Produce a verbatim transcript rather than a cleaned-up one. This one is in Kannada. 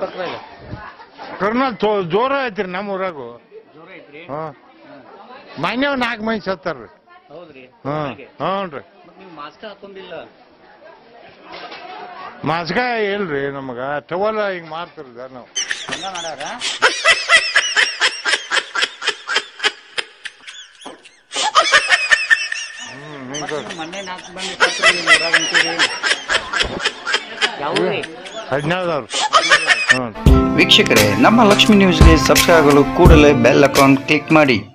ಕರ್ನಲ್ ಜೋರ ಐತ್ರಿ ನಮ್ಮ ಊರಾಗು ಹಾ ಮೊನ್ನೆ ನಾಲ್ಕು ಮಂದಿ ಸತ್ತಾರ್ರಿ ಹ್ಮ್ ಹ್ಞೂನ್ರಿ ಮಾಸ್ಕ ಇಲ್ರಿ ನಮಗ ಟವಲ್ ಹಿಂಗ್ ಮಾಡ್ತಿರ್ದ ನಾವು ಹದಿನೇಳು ವೀಕ್ಷಕರೇ, ನಮ್ಮ ಲಕ್ಷ್ಮಿ ನ್ಯೂಸ್ಗೆ ಸಬ್ಸ್ಕ್ರೈಬ್ ಆಗಲು ಕೂಡಲೇ ಬೆಲ್ ಅಕೌಂಟ್ ಕ್ಲಿಕ್ ಮಾಡಿ.